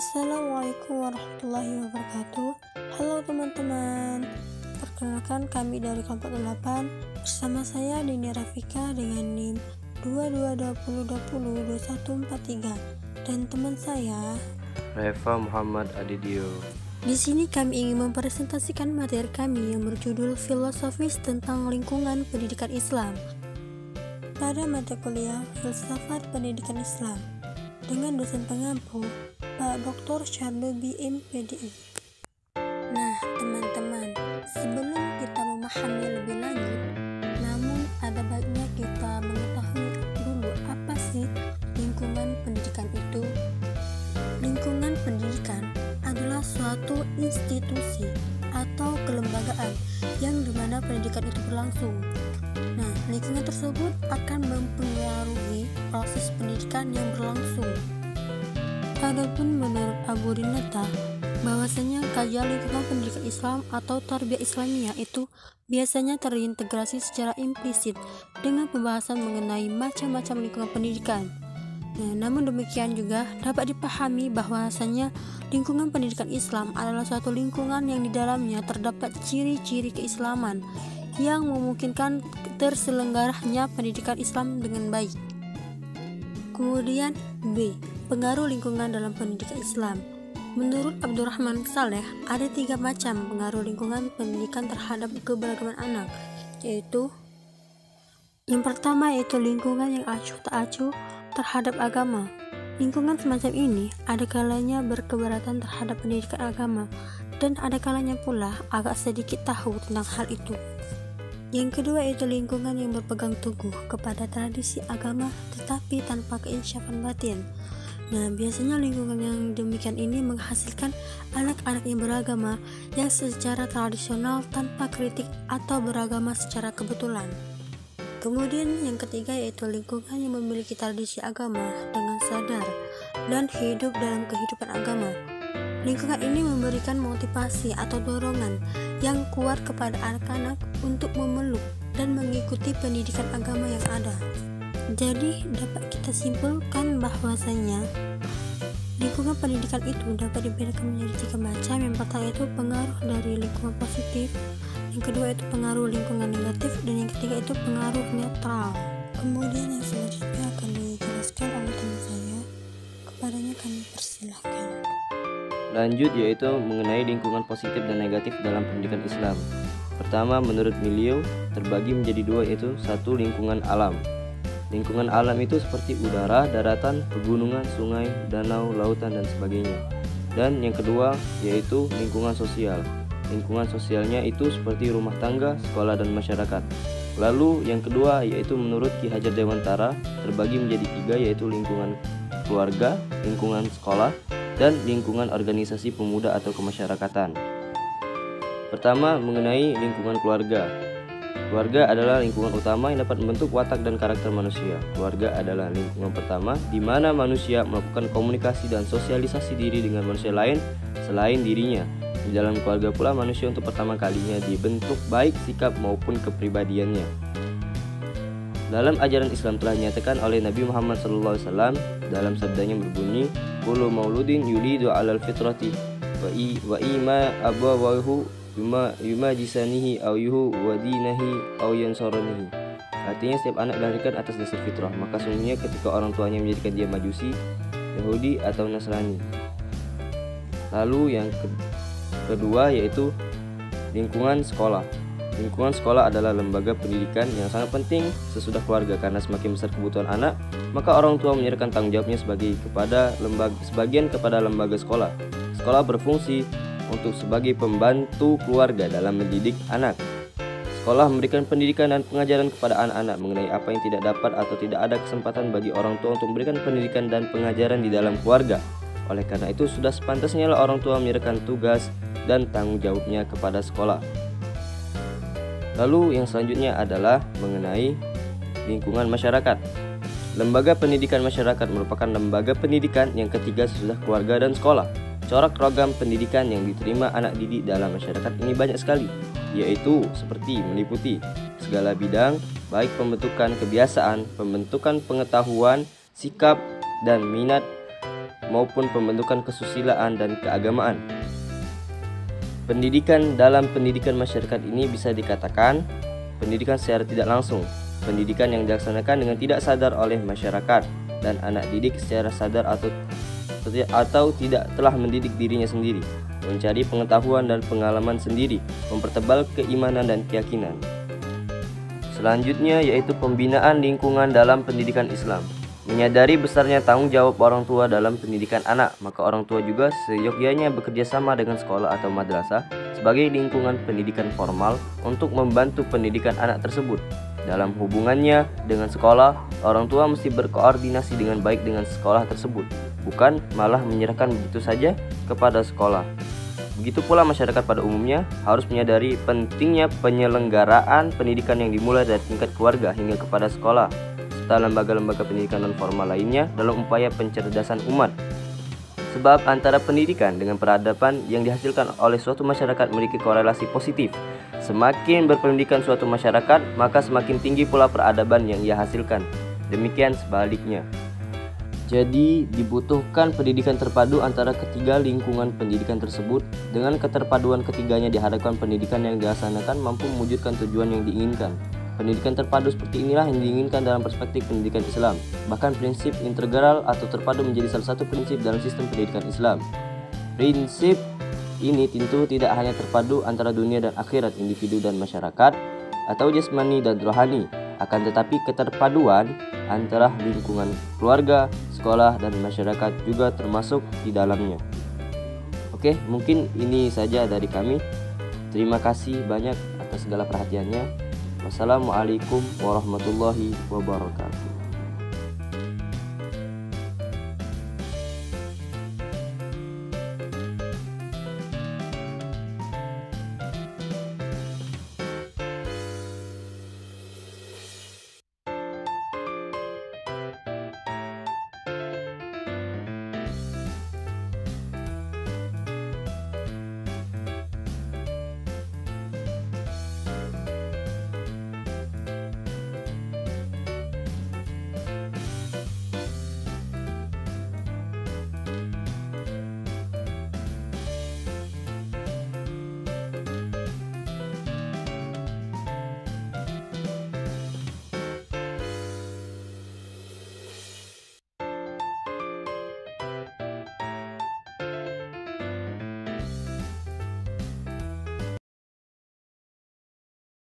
Assalamualaikum warahmatullahi wabarakatuh. Halo teman-teman, perkenalkan kami dari kelompok 8 bersama saya Dini Rafika dengan NIM 2220202143 dan teman saya Reva Muhammad Adidio. Di sini kami ingin mempresentasikan materi kami yang berjudul filosofis tentang lingkungan pendidikan Islam pada mata kuliah Filsafat Pendidikan Islam dengan dosen pengampu Pak Dr. Syarlubi MPDI. Nah teman-teman, sebelum kita memahami lebih lanjut, namun ada baiknya kita mengetahui dulu apa sih lingkungan pendidikan itu. Lingkungan pendidikan adalah suatu institusi atau kelembagaan yang dimana pendidikan itu berlangsung. Nah, lingkungan tersebut akan mempengaruhi proses pendidikan yang berlangsung. Adapun menurut Abu Rinata, bahwasanya kajian lingkungan pendidikan Islam atau tarbiyah Islamiyah itu biasanya terintegrasi secara implisit dengan pembahasan mengenai macam-macam lingkungan pendidikan. Nah, namun demikian juga dapat dipahami bahwasanya lingkungan pendidikan Islam adalah suatu lingkungan yang di dalamnya terdapat ciri-ciri keislaman yang memungkinkan terselenggaranya pendidikan Islam dengan baik. Kemudian B. Pengaruh lingkungan dalam pendidikan Islam. Menurut Abdurrahman Saleh, ada 3 macam pengaruh lingkungan pendidikan terhadap keberagaman anak, yaitu yang pertama yaitu lingkungan yang acuh tak acuh terhadap agama. Lingkungan semacam ini ada kalanya berkeberatan terhadap pendidikan agama dan ada kalanya pula agak sedikit tahu tentang hal itu. Yang kedua yaitu lingkungan yang berpegang teguh kepada tradisi agama tetapi tanpa keinsyafan batin. Nah, biasanya lingkungan yang demikian ini menghasilkan anak-anak yang beragama yang secara tradisional tanpa kritik atau beragama secara kebetulan. Kemudian yang ketiga yaitu lingkungan yang memiliki tradisi agama dengan sadar dan hidup dalam kehidupan agama. Lingkungan ini memberikan motivasi atau dorongan yang kuat kepada anak-anak untuk memeluk dan mengikuti pendidikan agama yang ada. Jadi dapat kita simpulkan bahwasanya lingkungan pendidikan itu dapat dibedakan menjadi 3 macam. Yang pertama itu pengaruh dari lingkungan positif, yang kedua itu pengaruh lingkungan negatif, dan yang ketiga itu pengaruh netral. Kemudian yang selanjutnya akan dijelaskan oleh teman saya, kepadanya kami persilahkan. Lanjut yaitu mengenai lingkungan positif dan negatif dalam pendidikan Islam. Pertama, menurut beliau terbagi menjadi 2 yaitu 1 lingkungan alam. Lingkungan alam itu seperti udara, daratan, pegunungan, sungai, danau, lautan dan sebagainya. Dan yang kedua yaitu lingkungan sosial. Lingkungan sosialnya itu seperti rumah tangga, sekolah dan masyarakat. Lalu yang kedua yaitu menurut Ki Hajar Dewantara terbagi menjadi 3 yaitu lingkungan keluarga, lingkungan sekolah, dan lingkungan organisasi pemuda atau kemasyarakatan. Pertama, mengenai lingkungan keluarga. Keluarga adalah lingkungan utama yang dapat membentuk watak dan karakter manusia. Keluarga adalah lingkungan pertama di mana manusia melakukan komunikasi dan sosialisasi diri dengan manusia lain selain dirinya. Di dalam keluarga pula manusia untuk pertama kalinya dibentuk baik sikap maupun kepribadiannya. Dalam ajaran Islam telah dinyatakan oleh Nabi Muhammad SAW dalam sabdanya berbunyi, "Kullu mauludin yulidu 'alal fitrati wa ima abawahu yumajisanihi aw yuhu wadinahi aw yansoranihi." Artinya setiap anak dilahirkan atas dasar fitrah, maka sungguhnya ketika orang tuanya menjadikan dia Majusi, Yahudi atau Nasrani. Lalu yang kedua yaitu lingkungan sekolah. Lingkungan sekolah adalah lembaga pendidikan yang sangat penting sesudah keluarga karena semakin besar kebutuhan anak, maka orang tua menyerahkan tanggung jawabnya sebagian kepada lembaga sekolah. Sekolah berfungsi untuk sebagai pembantu keluarga dalam mendidik anak. Sekolah memberikan pendidikan dan pengajaran kepada anak-anak mengenai apa yang tidak dapat atau tidak ada kesempatan bagi orang tua untuk memberikan pendidikan dan pengajaran di dalam keluarga. Oleh karena itu sudah sepantasnya orang tua menyerahkan tugas dan tanggung jawabnya kepada sekolah. Lalu yang selanjutnya adalah mengenai lingkungan masyarakat. Lembaga pendidikan masyarakat merupakan lembaga pendidikan yang ketiga sesudah keluarga dan sekolah. Corak program pendidikan yang diterima anak didik dalam masyarakat ini banyak sekali, yaitu seperti meliputi segala bidang, baik pembentukan kebiasaan, pembentukan pengetahuan, sikap, dan minat maupun pembentukan kesusilaan dan keagamaan. Pendidikan dalam pendidikan masyarakat ini bisa dikatakan pendidikan secara tidak langsung, pendidikan yang dilaksanakan dengan tidak sadar oleh masyarakat dan anak didik secara sadar atau tidak telah mendidik dirinya sendiri, mencari pengetahuan dan pengalaman sendiri, mempertebal keimanan dan keyakinan. Selanjutnya yaitu pembinaan lingkungan dalam pendidikan Islam. Menyadari besarnya tanggung jawab orang tua dalam pendidikan anak, maka orang tua juga seyogyanya bekerja sama dengan sekolah atau madrasah sebagai lingkungan pendidikan formal untuk membantu pendidikan anak tersebut. Dalam hubungannya dengan sekolah, orang tua mesti berkoordinasi dengan baik dengan sekolah tersebut, bukan malah menyerahkan begitu saja kepada sekolah. Begitu pula masyarakat pada umumnya harus menyadari pentingnya penyelenggaraan pendidikan yang dimulai dari tingkat keluarga hingga kepada sekolah, serta lembaga-lembaga pendidikan non formal lainnya dalam upaya pencerdasan umat. Sebab antara pendidikan dengan peradaban yang dihasilkan oleh suatu masyarakat memiliki korelasi positif. Semakin berpendidikan suatu masyarakat, maka semakin tinggi pula peradaban yang ia hasilkan. Demikian sebaliknya. Jadi dibutuhkan pendidikan terpadu antara ketiga lingkungan pendidikan tersebut. Dengan keterpaduan ketiganya diharapkan pendidikan yang dilaksanakan mampu mewujudkan tujuan yang diinginkan. Pendidikan terpadu seperti inilah yang diinginkan dalam perspektif pendidikan Islam. Bahkan prinsip integral atau terpadu menjadi salah satu prinsip dalam sistem pendidikan Islam. Prinsip ini tentu tidak hanya terpadu antara dunia dan akhirat, individu dan masyarakat, atau jasmani dan rohani, akan tetapi keterpaduan antara lingkungan keluarga, sekolah, dan masyarakat juga termasuk di dalamnya. Oke, mungkin ini saja dari kami. Terima kasih banyak atas segala perhatiannya. Wassalamualaikum warahmatullahi wabarakatuh.